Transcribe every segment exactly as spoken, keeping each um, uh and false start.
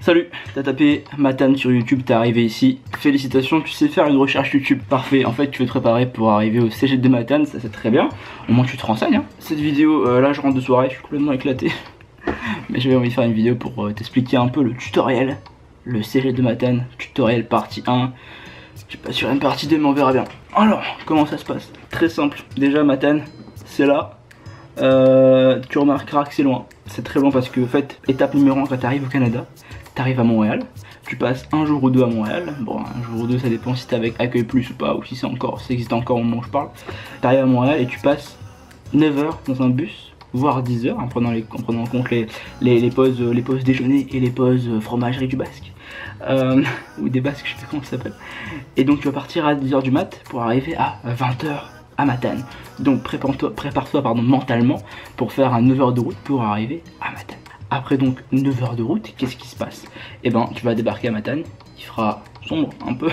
Salut, t'as tapé Matane sur YouTube, t'es arrivé ici. Félicitations, tu sais faire une recherche YouTube. Parfait, en fait tu veux te préparer pour arriver au cégep de Matane, ça c'est très bien. Au moins tu te renseignes hein. Cette vidéo, euh, là je rentre de soirée, je suis complètement éclaté. Mais j'avais envie de faire une vidéo pour euh, t'expliquer un peu le tutoriel. Le cégep de Matane, tutoriel partie un. Je suis pas sur une partie deux mais on verra bien. Alors, comment ça se passe? Très simple, déjà Matane, c'est là. Euh, tu remarqueras que c'est loin. C'est très loin parce que en fait, étape numéro un, quand tu arrives au Canada, tu arrives à Montréal, tu passes un jour ou deux à Montréal. Bon, un jour ou deux, ça dépend si t'es avec Accueil Plus ou pas, ou si c'est encore, ça existe encore au moment où je parle. Tu arrives à Montréal et tu passes neuf heures dans un bus, voire dix heures, en prenant, les, en prenant en compte les, les, les, pauses, les pauses déjeuner et les pauses fromagerie du Basque. Euh, ou des Basques, je sais pas comment ça s'appelle. Et donc tu vas partir à dix heures du mat pour arriver à vingt heures à Matane. Donc prépare-toi prépare pardon, mentalement pour faire un neuf heures de route pour arriver à Matane. Après donc neuf heures de route, qu'est-ce qui se passe? Et eh ben tu vas débarquer à Matane, il fera sombre un peu.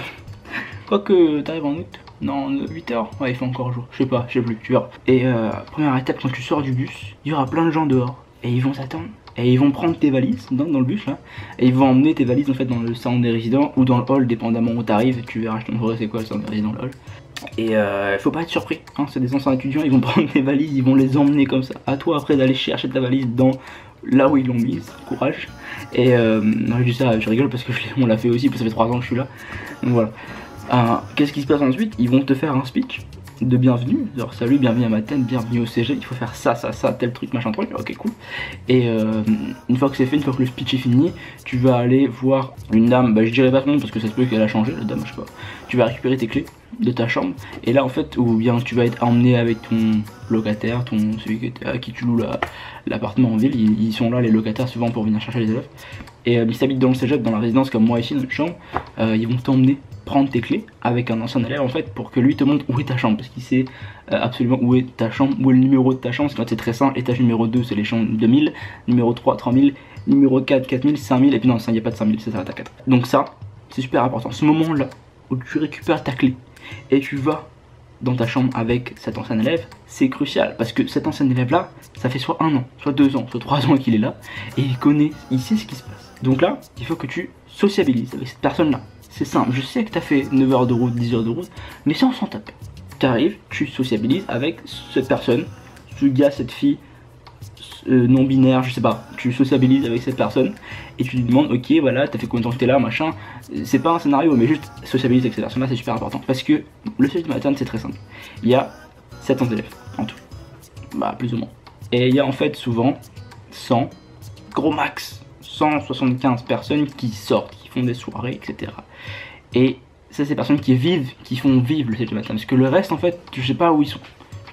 Quoique t'arrives en août, non huit heures, ouais il fait encore jour, je sais pas, je sais plus, tu verras. Et euh, première étape, quand tu sors du bus, il y aura plein de gens dehors et ils vont t'attendre. Et ils vont prendre tes valises dans, dans le bus là. Et ils vont emmener tes valises en fait dans le salon des résidents ou dans le hall, dépendamment où t'arrives. Tu verras, je te montrerai c'est quoi le salon des résidents, le hall. Et euh, faut pas être surpris, hein, c'est des anciens étudiants, ils vont prendre tes valises, ils vont les emmener comme ça. À toi après d'aller chercher ta valise dans là où ils l'ont mise, courage. Et euh, non, je dis ça, je rigole parce que on l'a fait aussi, parce que ça fait trois ans que je suis là. Donc voilà. Euh, Qu'est-ce qui se passe ensuite? Ils vont te faire un speech de bienvenue, genre salut, bienvenue à Matane, bienvenue au C G, il faut faire ça, ça, ça, tel truc, machin truc, ok cool. Et euh, une fois que c'est fait, une fois que le speech est fini, tu vas aller voir une dame, bah je dirais pas son nom parce que ça se peut qu'elle a changé, la dame, je sais pas. Tu vas récupérer tes clés de ta chambre, et là en fait, ou bien tu vas être emmené avec ton locataire, ton celui qui, à qui tu loues l'appartement la, en ville, ils, ils sont là les locataires souvent pour venir chercher les élèves. Et euh, ils s'habitent dans le cégep, dans la résidence comme moi ici, dans notre chambre, euh, ils vont t'emmener prendre tes clés avec un ancien élève en fait pour que lui te montre où est ta chambre, parce qu'il sait euh, absolument où est ta chambre, où est le numéro de ta chambre. C'est très simple, étage numéro deux c'est les chambres deux mille, numéro trois trois mille, numéro quatre quatre mille, cinq mille, et puis non, il n'y a pas de cinq mille, ça s'arrête à quatre. Donc ça, c'est super important, ce moment là où tu récupères ta clé et tu vas dans ta chambre avec cet ancien élève, c'est crucial parce que cet ancien élève là, ça fait soit un an, soit deux ans, soit trois ans qu'il est là et il connaît, il sait ce qui se passe. Donc là, il faut que tu sociabilises avec cette personne là. C'est simple, je sais que tu as fait neuf heures de route, dix heures de route, mais ça on s'en tape. Tu arrives, tu sociabilises avec cette personne, ce gars, cette fille, euh, non binaire, je sais pas, tu sociabilises avec cette personne et tu lui demandes, ok voilà, t'as fait combien de temps que t'es là, machin. C'est pas un scénario, mais juste sociabiliser avec cette personne là, c'est super important. Parce que le cégep de Matane c'est très simple, il y a sept cents élèves en tout, bah plus ou moins. Et il y a en fait souvent cent, gros max, cent soixante-quinze personnes qui sortent, qui font des soirées, et cetera. Et c'est ces personnes qui vivent, qui font vivre le cégep de Matane. Parce que le reste, en fait, je sais pas où ils sont.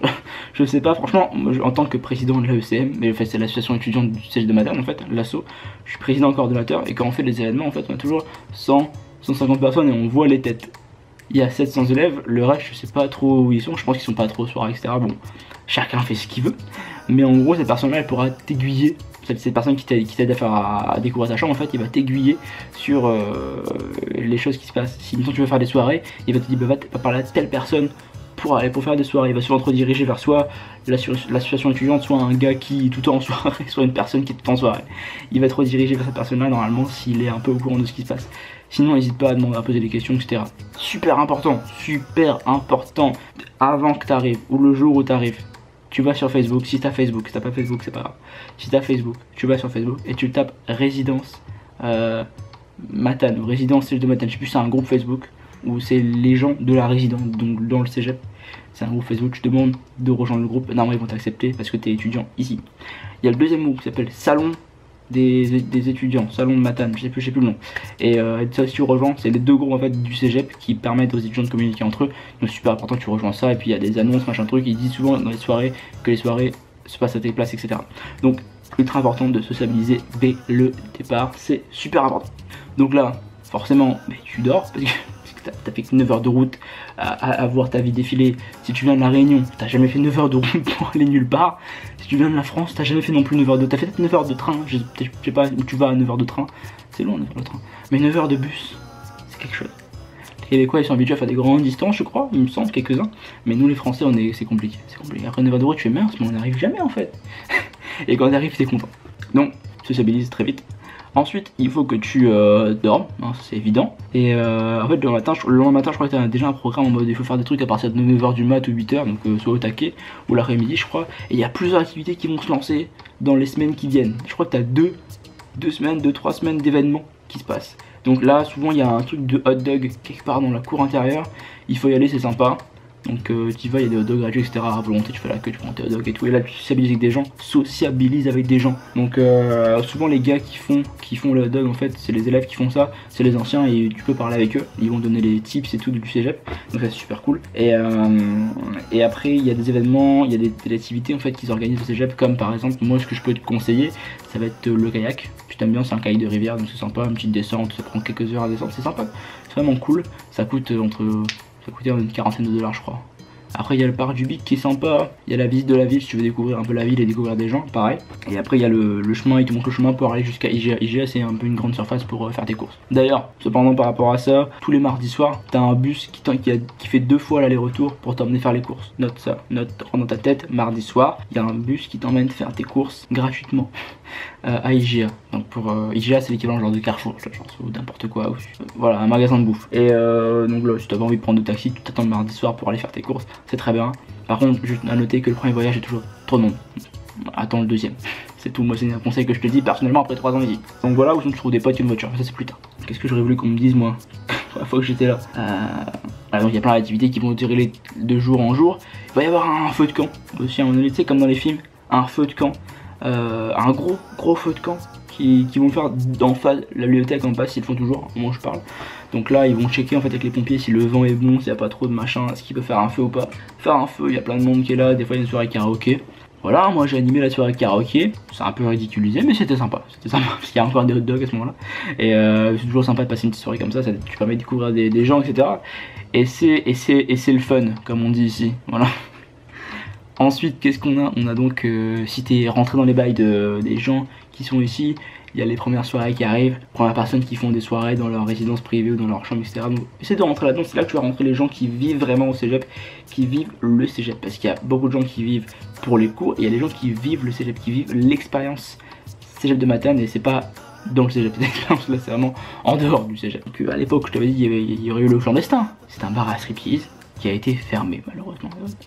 Je sais pas, franchement, moi, je, en tant que président de l'A E C M, mais en fait, c'est l'association étudiante du cégep de Matane, en fait, l'asso, je suis président coordonnateur, et quand on fait les événements, en fait, on a toujours cent, cent cinquante personnes et on voit les têtes. Il y a sept cents élèves, le reste, je sais pas trop où ils sont, je pense qu'ils sont pas trop soirées, et cetera. Bon, chacun fait ce qu'il veut, mais en gros, cette personne-là, elle pourra t'aiguiller. Cette personne qui t'aide à faire à, à découvrir ta chambre, en fait, il va t'aiguiller sur euh, les choses qui se passent. Si maintenant tu veux faire des soirées, il va te dire bah, va, va parler à telle personne pour aller pour faire des soirées. Il va souvent te rediriger vers soit l'association étudiante, soit un gars qui est tout le temps en soirée, soit une personne qui est tout le temps en soirée. Il va te rediriger vers cette personne-là normalement s'il est un peu au courant de ce qui se passe. Sinon, n'hésite pas à demander à poser des questions, et cetera. Super important, super important. Avant que tu arrives ou le jour où tu arrives, tu vas sur Facebook, si t'as Facebook, si t'as pas Facebook c'est pas grave. Si t'as Facebook, tu vas sur Facebook et tu tapes résidence euh, Matane ou résidence cégep de Matane. Je sais plus, c'est un groupe Facebook où c'est les gens de la résidence, donc dans le cégep. C'est un groupe Facebook, tu demandes de rejoindre le groupe, normalement ils vont t'accepter parce que t'es étudiant ici. Il y a le deuxième groupe qui s'appelle Salon des, des étudiants, Salon de Matane, je sais plus, je sais plus le nom. Et euh, ça si tu rejoins, c'est les deux groupes en fait du cégep qui permettent aux étudiants de communiquer entre eux. Donc c'est super important, tu rejoins ça et puis il y a des annonces, machin truc, ils disent souvent dans les soirées que les soirées se passent à tes places, et cetera. Donc ultra important de sociabiliser dès le départ, c'est super important. Donc là, forcément, mais tu dors parce que t'as fait que neuf heures de route à, à, à voir ta vie défiler. Si tu viens de la Réunion, t'as jamais fait neuf heures de route pour aller nulle part. Si tu viens de la France, t'as jamais fait non plus neuf heures de... T'as fait peut-être neuf heures de train, je, je sais pas où tu vas à neuf heures de train. C'est long neuf heures de train. Mais neuf heures de bus, c'est quelque chose. Les Québécois ils sont habitués à faire des grandes distances je crois, il me semble quelques-uns. Mais nous les Français on est c'est compliqué. C'est compliqué. Après neuf heures de route tu fais mince mais on n'arrive jamais en fait. Et quand on arrive t'es content. Donc sociabilise très vite. Ensuite, il faut que tu euh, dormes, hein, c'est évident. Et euh, en fait, le lendemain matin, je, le lendemain matin, je crois que tu as déjà un programme en mode il faut faire des trucs à partir de neuf heures du mat ou huit heures, donc euh, soit au taquet ou l'après-midi, je crois. Et il y a plusieurs activités qui vont se lancer dans les semaines qui viennent. Je crois que tu as deux, deux semaines, deux, trois semaines d'événements qui se passent. Donc là, souvent, il y a un truc de hot dog quelque part dans la cour intérieure. Il faut y aller, c'est sympa. Donc euh, tu y vas, il y a des hot dogs gratuits, et cetera. À volonté, tu fais la queue, tu prends tes hot dogs et tout. Et là, tu sociabilises avec des gens. Sociabilises avec des gens. Donc euh, souvent, les gars qui font, qui font le hot dog, en fait, c'est les élèves qui font ça. C'est les anciens et tu peux parler avec eux. Ils vont donner les tips et tout du cégep. Donc ça, c'est super cool. Et, euh, et après, il y a des événements, il y a des, des activités en fait qu'ils organisent au cégep. Comme par exemple, moi, ce que je peux te conseiller, ça va être le kayak. Tu t'aimes bien, c'est un kayak de rivière, donc c'est sympa. Une petite descente, ça prend quelques heures à descendre. C'est sympa. C'est vraiment cool. Ça coûte entre. Ça coûtait une quarantaine de dollars, je crois. Après il y a le parc du Bic qui est sympa, il y a la visite de la ville si tu veux découvrir un peu la ville et découvrir des gens, pareil. Et après il y a le, le chemin, il te montre le chemin pour aller jusqu'à I G A. I G A c'est un peu une grande surface pour euh, faire tes courses. D'ailleurs, cependant par rapport à ça, tous les mardis soirs, t'as un bus qui, qui, a, qui fait deux fois l'aller-retour pour t'emmener faire les courses. Note ça, note dans ta tête, mardi soir, il y a un bus qui t'emmène faire tes courses gratuitement euh, à I G A. Donc pour euh, I G A c'est l'équivalent genre de Carrefour, je pense, ou n'importe quoi. Ou, euh, voilà, un magasin de bouffe. Et euh, donc là, si t'avais envie de prendre de taxi, tu t'attends le mardi soir pour aller faire tes courses, c'est très bien. Par contre, juste à noter que le premier voyage est toujours trop de monde. Attends le deuxième. C'est tout, moi c'est un conseil que je te dis personnellement après trois ans ici. Donc voilà, où tu trouves des potes et une voiture, ça c'est plus tard. Qu'est-ce que j'aurais voulu qu'on me dise moi la fois que j'étais là euh... Alors il y a plein d'activités qui vont durer les... de jour en jour. Il va y avoir un feu de camp aussi à un moment donné, tu sais comme dans les films, un feu de camp. Euh, un gros gros feu de camp qui, qui vont faire en face la bibliothèque en bas s'ils le font toujours au moment où je parle. Donc là ils vont checker en fait avec les pompiers si le vent est bon, s'il n'y a pas trop de machin, est-ce qu'il peut faire un feu ou pas. Faire un feu, il y a plein de monde qui est là, des fois il y a une soirée karaoké. Voilà, moi j'ai animé la soirée karaoké, c'est un peu ridiculisé mais c'était sympa, c'était sympa parce qu'il y a encore des hot dogs à ce moment là. Et euh, c'est toujours sympa de passer une petite soirée comme ça, ça te permet de découvrir des, des gens et cetera. Et c'est et c'est et c'est le fun comme on dit ici, voilà. Ensuite, qu'est-ce qu'on a? On a donc, euh, si t'es rentré dans les bails de, des gens qui sont ici, il y a les premières soirées qui arrivent, premières personnes qui font des soirées dans leur résidence privée ou dans leur chambre, et cetera. Donc, essaie de rentrer là-dedans, c'est là que tu vas rentrer les gens qui vivent vraiment au cégep, qui vivent le cégep. Parce qu'il y a beaucoup de gens qui vivent pour les cours, et il y a des gens qui vivent le cégep, qui vivent l'expérience cégep de Matane, et c'est pas dans le cégep, cette expérience là, c'est vraiment en dehors du cégep. Donc, à l'époque, je t'avais dit, il y, avait, il y aurait eu le clandestin. C'est un bar à striptease qui a été fermé malheureusement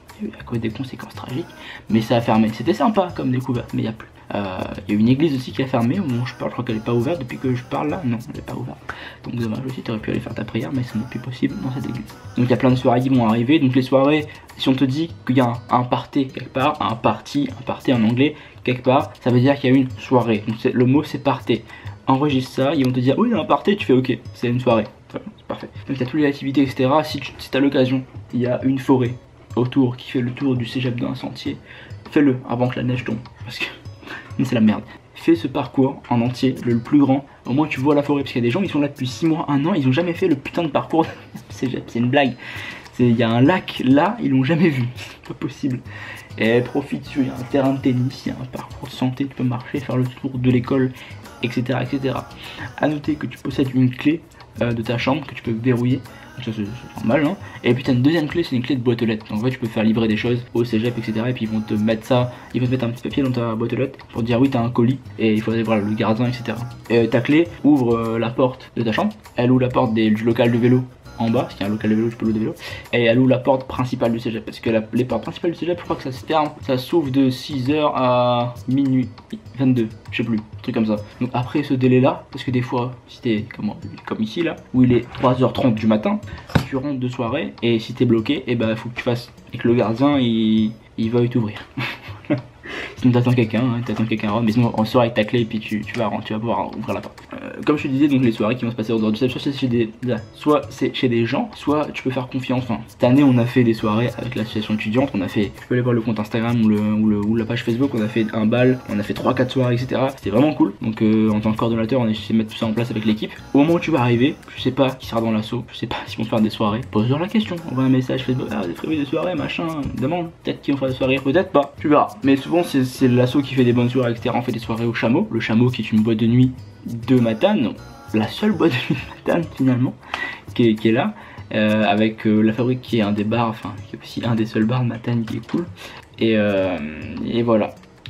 à cause des conséquences tragiques, mais ça a fermé. C'était sympa comme découverte, mais il n'y a plus. Euh, il y a une église aussi qui a fermé au moment où je parle, je crois qu'elle n'est pas ouverte depuis que je parle là, non elle n'est pas ouverte. Donc dommage aussi, tu aurais pu aller faire ta prière mais ce n'est plus possible dans cette église. Donc il y a plein de soirées qui vont arriver, donc les soirées, si on te dit qu'il y a un, un party quelque part, un party, un party en anglais quelque part, ça veut dire qu'il y a une soirée, donc le mot c'est party. Enregistre ça, ils vont te dire oui il y a un party, tu fais ok, c'est une soirée. C'est parfait. Donc il y a toutes les activités, et cetera. Si tu si as l'occasion, il y a une forêt autour qui fait le tour du cégep d'un sentier. Fais-le avant que la neige tombe. Parce que c'est la merde. Fais ce parcours en entier, le, le plus grand. Au moins tu vois la forêt. Parce qu'il y a des gens qui sont là depuis six mois, un an, ils ont jamais fait le putain de parcours cégep. C'est une blague. Il y a un lac là, ils l'ont jamais vu. C'est pas possible. Et profite, il y a un terrain de tennis, il y a un parcours de santé, tu peux marcher, faire le tour de l'école, et cetera et cetera. A noter que tu possèdes une clé Euh, de ta chambre que tu peux verrouiller, donc ça c'est normal hein. Et puis t'as une deuxième clé, c'est une clé de boîte aux lettres, donc en fait tu peux faire livrer des choses au cégep etc, et puis ils vont te mettre ça, ils vont te mettre un petit papier dans ta boîte aux lettres pour dire oui t'as un colis et il faut aller voir le gardien etc. Et ta clé ouvre euh, la porte de ta chambre, elle ouvre la porte des, du local de vélo en bas, parce qu'il y a un local de vélo, tu peux louer des vélos, et elle ouvre la porte principale du cégep, parce que la, les portes principales du cégep, je crois que ça se ferme, ça s'ouvre de six heures à minuit vingt-deux, je sais plus, un truc comme ça. Donc après ce délai là, parce que des fois, si t'es comme, comme ici là, où il est trois heures trente du matin, tu rentres de soirée, et si t'es bloqué, et bah il faut que tu fasses, et que le gardien il, il veuille t'ouvrir. Sinon t'attends quelqu'un, hein, t'attends quelqu'un, mais sinon on sort avec ta clé et puis tu, tu, vas, tu vas pouvoir ouvrir la porte. Euh, comme je te disais, donc les soirées qui vont se passer au dehors du cégep, soit c'est chez des, soit c'est chez des gens, soit tu peux faire confiance. Enfin, cette année on a fait des soirées avec l'association étudiante, on a fait, tu peux aller voir le compte Instagram ou, le, ou, le, ou la page Facebook, on a fait un bal, on a fait trois quatre soirées et cetera. C'était vraiment cool. Donc euh, en tant que coordonnateur, on a essayé de mettre tout ça en place avec l'équipe. Au moment où tu vas arriver, je sais pas qui sera dans l'assaut, je sais pas s'ils vont faire des soirées. Pose-leur la question, envoie un message Facebook, ah vous prévu des soirées, machin, demande, peut-être qu'ils vont faire des soirées, peut-être pas, tu verras. Mais souvent c'est l'assaut qui fait des bonnes soirées, et cetera. On fait des soirées au Chameau, le Chameau qui est une boîte de nuit de Matane, la seule boîte de nuit de Matane finalement, qui est, qui est là, euh, avec euh, la Fabrique qui est un des bars, enfin qui est aussi un des seuls bars de Matane qui est cool. Et, euh, et voilà.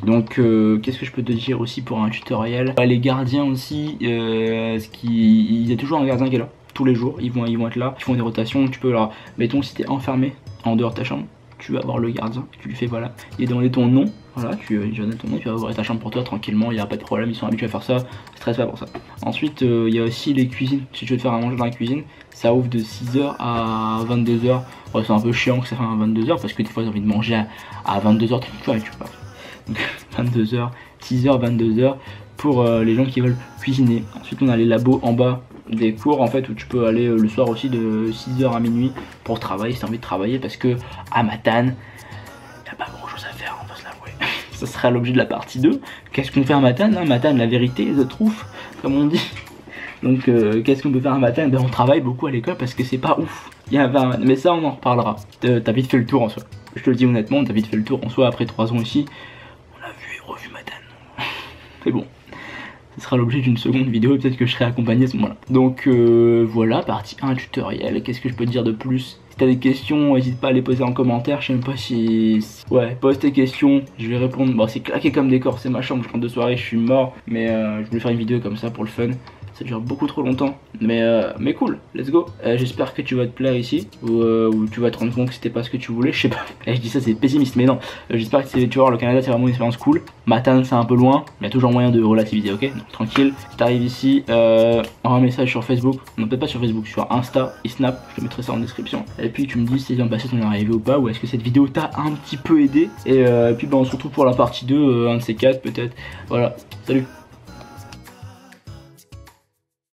Donc euh, qu'est-ce que je peux te dire aussi pour un tutoriel? Les gardiens aussi, euh, ce qui... il y a toujours un gardien qui est là tous les jours, ils vont, ils vont être là, ils font des rotations. Tu peux alors, mettons si t'es enfermé en dehors de ta chambre, tu vas voir le gardien, tu lui fais voilà, il est demandé ton nom, voilà, tu lui donnes ton nom, tu vas ouvrir ta chambre pour toi tranquillement, il n'y a pas de problème, ils sont habitués à faire ça, stresse pas pour ça. Ensuite il euh, y a aussi les cuisines, si tu veux te faire à manger dans la cuisine, ça ouvre de six heures à vingt-deux heures. Ouais, c'est un peu chiant que ça fait à vingt-deux heures parce que des fois t'as envie de manger à, à vingt-deux heures, tu vois, tu vois. Donc vingt-deux heures, six heures, vingt-deux heures pour euh, les gens qui veulent cuisiner. Ensuite on a les labos en bas des cours en fait où tu peux aller euh, le soir aussi de six heures à minuit pour travailler si t'as envie de travailler, parce que à Matane y a pas grand chose à faire, on va se l'avouer. Ça sera l'objet de la partie deux. Qu'est-ce qu'on fait à Matane, hein? Matane, la vérité the truth comme on dit. Donc euh, qu'est-ce qu'on peut faire à Matane? Ben on travaille beaucoup à l'école parce que c'est pas ouf. Il y a un... mais ça on en reparlera. T'as vite fait le tour en soi, je te le dis honnêtement, t'as vite fait le tour en soi. Après trois ans ici on a vu et revu Matane. C'est bon, ce sera l'objet d'une seconde vidéo et peut-être que je serai accompagné à ce moment-là. Donc euh, voilà, partie un tutoriel. Qu'est-ce que je peux te dire de plus? Si t'as des questions, n'hésite pas à les poser en commentaire. Je sais même pas si... Ouais, pose tes questions, je vais répondre. Bon, c'est claqué comme décor, c'est ma chambre, je rentre de soirée, je suis mort. Mais euh, je voulais faire une vidéo comme ça pour le fun. Ça dure beaucoup trop longtemps, mais, euh, mais cool, let's go. euh, J'espère que tu vas te plaire ici, ou, euh, ou tu vas te rendre compte que c'était pas ce que tu voulais, je sais pas. Et je dis ça, c'est pessimiste, mais non. euh, J'espère que tu vas voir, le Canada c'est vraiment une expérience cool. Matane c'est un peu loin, mais il y a toujours moyen de relativiser, ok? Donc tranquille, si t'arrives ici, euh, envoie un message sur Facebook, non peut-être pas sur Facebook, sur Insta et Snap, je te mettrai ça en description. Et puis tu me dis si c'est bien passé ton arrivée ou pas, ou est-ce que cette vidéo t'a un petit peu aidé. Et, euh, et puis bah, on se retrouve pour la partie deux, euh, un de ces quatre peut-être. Voilà, salut.